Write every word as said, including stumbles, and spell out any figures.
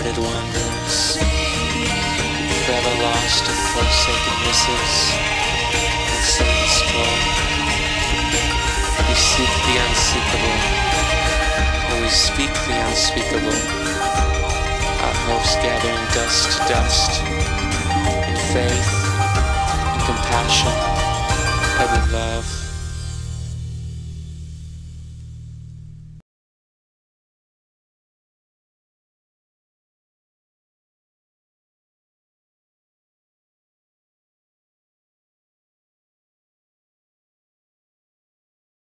unrequited wonders, forever lost in forsaken misses, and Satan stroll. We seek the unseekable, and we speak the unspeakable, our hopes gathering dust to dust, in faith, in compassion, and in love.